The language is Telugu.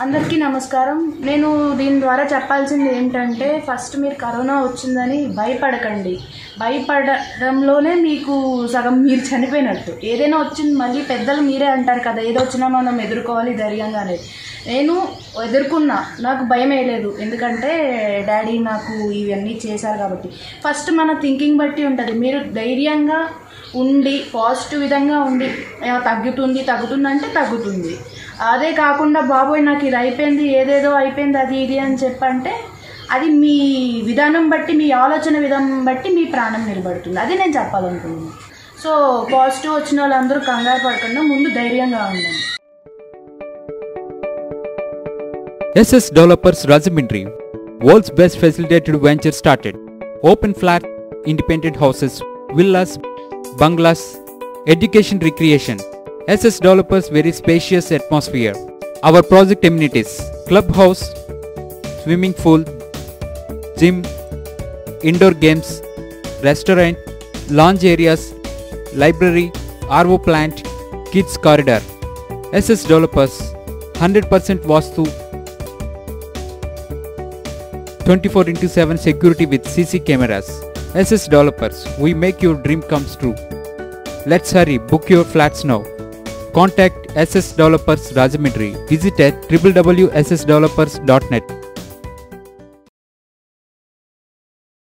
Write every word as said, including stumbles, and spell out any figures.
అందరికీ నమస్కారం. నేను దీని ద్వారా చెప్పాల్సింది ఏంటంటే, ఫస్ట్ మీరు కరోనా వచ్చిందని భయపడకండి. భయపడడంలోనే మీకు సగం మీరు చనిపోయినట్టు. ఏదైనా వచ్చింది మళ్ళీ పెద్దలు మీరే అంటారు కదా, ఏదో వచ్చినా మనం ఎదుర్కోవాలి ధైర్యంగా అనేది. నేను ఎదుర్కొన్నా, నాకు భయం వేయలేదు. ఎందుకంటే డాడీ నాకు ఇవన్నీ చేశారు కాబట్టి. ఫస్ట్ మన థింకింగ్ బట్టి ఉంటుంది. మీరు ధైర్యంగా ఉండి పాజిటివ్ విధంగా ఉండి తగ్గుతుంది తగ్గుతుంది అంటే తగ్గుతుంది. అదే కాకుండా బాబోయ్ నాకు ఇది అయిపోయింది, ఏదేదో అయిపోయింది, అది ఇది అని చెప్పంటే అది మీ విధానం బట్టి, మీ ఆలోచన విధానం బట్టి మీ ప్రాణం నిలబడుతుంది. అది నేను చెప్పాలనుకుంటున్నాను. సో పాజిటివ్ వచ్చిన వాళ్ళందరూ కంగారు పడకుండా ముందు ధైర్యంగా ఉండండి. S S Developers Rajahmundry, world's best facilitated venture started. Open flat, independent houses, villas, bungalows, education recreation. S S Developers very spacious atmosphere. Our project amenities: clubhouse, swimming pool, gym, indoor games, restaurant, lounge areas, library, R O plant, kids corridor. S S Developers one hundred percent Vastu, twenty-four into seven security with C C cameras. S S Developers, we make your dream comes true. Let's hurry, book your flats now. Contact S S Developers Rajahmundry. Visit at w w w dot s s developers dot net.